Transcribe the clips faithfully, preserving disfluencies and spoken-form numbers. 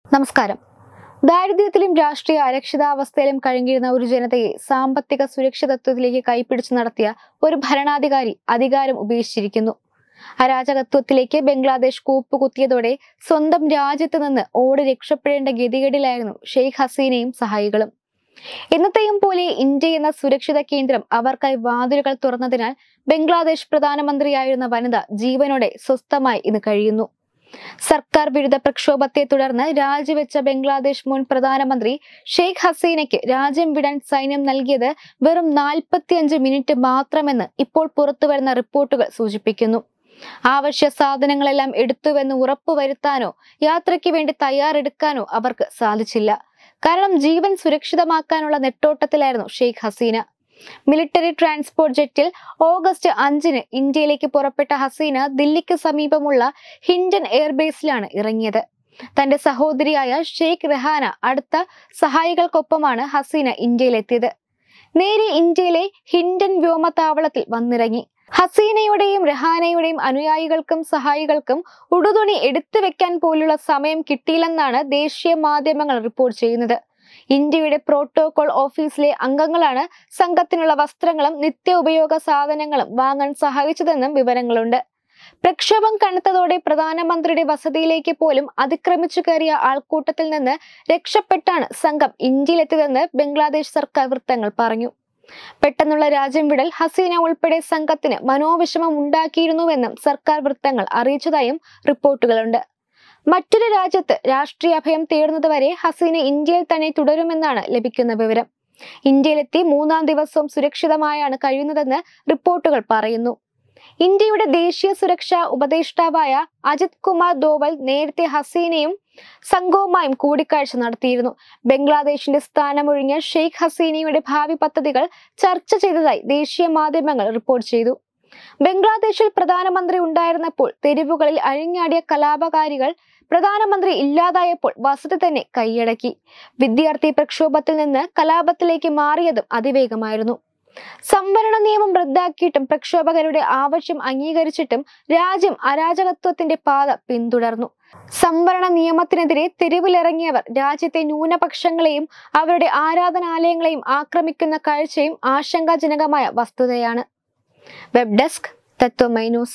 നമസ്കാരം. ദാരിദ്ര്യത്തിലും രാഷ്ട്രീയ അരക്ഷിതാവസ്ഥയിലും കഴിഞ്ഞിരുന്ന ഒരു ജനതയെ സാമ്പത്തിക സുരക്ഷിതത്വത്തിലേക്ക് കൈപ്പിടിച്ചു നടത്തിയ ഒരു ഭരണാധികാരി അധികാരം ഉപേക്ഷിച്ചിരിക്കുന്നു. അരാജകത്വത്തിലേക്ക് ബംഗ്ലാദേശ് കൂപ്പുകുത്തിയതോടെ സ്വന്തം രാജ്യത്ത് നിന്ന് ഓടി രക്ഷപ്പെടേണ്ട ഗതികേടിലായിരുന്നു ഷെയ്ഖ് ഹസീനയും സഹായികളും. എന്നത്തെയും പോലെ ഇന്ത്യ എന്ന സുരക്ഷിത കേന്ദ്രം അവർക്കായി വാതിലുകൾ തുറന്നതിനാൽ ബംഗ്ലാദേശ് പ്രധാനമന്ത്രിയായിരുന്ന വനിത ജീവനോടെ സ്വസ്ഥമായി ഇന്ന് കഴിയുന്നു. സർക്കാർ വിരുദ്ധ പ്രക്ഷോഭത്തെ തുടർന്ന് രാജിവെച്ച ബംഗ്ലാദേശ് മുൻ പ്രധാനമന്ത്രി ഷെയ്ഖ് ഹസീനയ്ക്ക് രാജ്യം വിടാൻ സൈന്യം നൽകിയത് വെറും നാൽപ്പത്തിയഞ്ച് മിനിറ്റ് മാത്രമെന്ന് ഇപ്പോൾ പുറത്തുവരുന്ന റിപ്പോർട്ടുകൾ സൂചിപ്പിക്കുന്നു. ആവശ്യ സാധനങ്ങളെല്ലാം എടുത്തുവെന്ന് ഉറപ്പുവരുത്താനോ യാത്രയ്ക്ക് വേണ്ടി തയ്യാറെടുക്കാനോ അവർക്ക് സാധിച്ചില്ല. കാരണം ജീവൻ സുരക്ഷിതമാക്കാനുള്ള നെട്ടോട്ടത്തിലായിരുന്നു ഷെയ്ഖ് ഹസീന. മിലിറ്ററി ട്രാൻസ്പോർട്ട് ജെറ്റിൽ ഓഗസ്റ്റ് അഞ്ചിന് ഇന്ത്യയിലേക്ക് പുറപ്പെട്ട ഹസീന ദില്ലിക്ക് സമീപമുള്ള ഹിൻഡൻ എയർബേസിലാണ് ഇറങ്ങിയത്. തന്റെ സഹോദരിയായ ഷെയ്ഖ് റെഹാന അടുത്ത സഹായികൾക്കൊപ്പമാണ് ഹസീന ഇന്ത്യയിലെത്തിയത്. നേരെ ഇന്ത്യയിലെ ഹിൻഡൻ വ്യോമതാവളത്തിൽ വന്നിറങ്ങി. ഹസീനയുടെയും റെഹാനയുടെയും അനുയായികൾക്കും സഹായികൾക്കും ഉടുതുണി എടുത്തു വെക്കാൻ പോലുള്ള സമയം കിട്ടിയില്ലെന്നാണ് ദേശീയ മാധ്യമങ്ങൾ റിപ്പോർട്ട് ചെയ്യുന്നത്. ഇന്ത്യയുടെ പ്രോട്ടോകോൾ ഓഫീസിലെ അംഗങ്ങളാണ് സംഘത്തിനുള്ള വസ്ത്രങ്ങളും നിത്യ ഉപയോഗ സാധനങ്ങളും വാങ്ങാൻ സഹായിച്ചതെന്നും വിവരങ്ങളുണ്ട്. പ്രക്ഷോഭം കനത്തതോടെ പ്രധാനമന്ത്രിയുടെ വസതിയിലേക്ക് പോലും അതിക്രമിച്ചു കയറിയ ആൾക്കൂട്ടത്തിൽ നിന്ന് രക്ഷപ്പെട്ടാണ് സംഘം ഇന്ത്യയിലെത്തിയതെന്ന് ബംഗ്ലാദേശ് സർക്കാർ വൃത്തങ്ങൾ പറഞ്ഞു. പെട്ടെന്നുള്ള രാജ്യം വിടൽ ഹസീന ഉൾപ്പെടെ സംഘത്തിന് മനോവിഷമം ഉണ്ടാക്കിയിരുന്നുവെന്നും സർക്കാർ വൃത്തങ്ങൾ അറിയിച്ചതായും റിപ്പോർട്ടുകളുണ്ട്. മറ്റൊരു രാജ്യത്ത് രാഷ്ട്രീയ അഭയം തേടുന്നതുവരെ ഹസീന ഇന്ത്യയിൽ തന്നെ തുടരുമെന്നാണ് ലഭിക്കുന്ന വിവരം. ഇന്ത്യയിലെത്തി മൂന്നാം ദിവസവും സുരക്ഷിതമായാണ് കഴിയുന്നതെന്ന് റിപ്പോർട്ടുകൾ പറയുന്നു. ഇന്ത്യയുടെ ദേശീയ സുരക്ഷാ ഉപദേഷ്ടാവായ അജിത് കുമാർ ദോവൽ നേരത്തെ ഹസീനയും സംഘവുമായും കൂടിക്കാഴ്ച നടത്തിയിരുന്നു. ബംഗ്ലാദേശിന്റെ സ്ഥാനമൊഴിഞ്ഞ ഷെയ്ഖ് ഹസീനയുടെ ഭാവി പദ്ധതികൾ ചർച്ച ചെയ്തതായി ദേശീയ മാധ്യമങ്ങൾ റിപ്പോർട്ട് ചെയ്തു. ബംഗ്ലാദേശിൽ പ്രധാനമന്ത്രി ഉണ്ടായിരുന്നപ്പോൾ തെരുവുകളിൽ അഴിഞ്ഞാടിയ കലാപകാരികൾ പ്രധാനമന്ത്രി ഇല്ലാതായപ്പോൾ വസതി തന്നെ കൈയടക്കി. വിദ്യാർത്ഥി പ്രക്ഷോഭത്തിൽ നിന്ന് കലാപത്തിലേക്ക് മാറിയതും അതിവേഗമായിരുന്നു. സംവരണ നിയമം റദ്ദാക്കിയിട്ടും പ്രക്ഷോഭകരുടെ ആവശ്യം അംഗീകരിച്ചിട്ടും രാജ്യം അരാജകത്വത്തിന്റെ പാത പിന്തുടർന്നു. സംവരണ നിയമത്തിനെതിരെ തെരുവിലിറങ്ങിയവർ രാജ്യത്തെ ന്യൂനപക്ഷങ്ങളെയും അവരുടെ ആരാധനാലയങ്ങളെയും ആക്രമിക്കുന്ന കാഴ്ചയും ആശങ്കാജനകമായ വസ്തുതയാണ്. Web desk Tatwamayi news.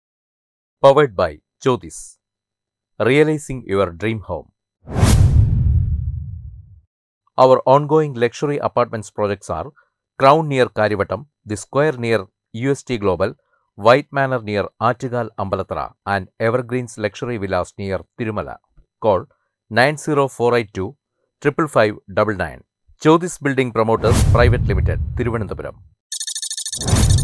Powered by Jyotis. Realizing your dream home. Our ongoing luxury apartments projects are Crown near Karivattam, The Square near U S T Global, White Manor near Attigal Ambalathara, and Evergreens Luxury Villas near Tirumala. Call nine zero four eight two five five nine nine. Jyotis Building Promoters Private Limited, Thiruvananthapuram.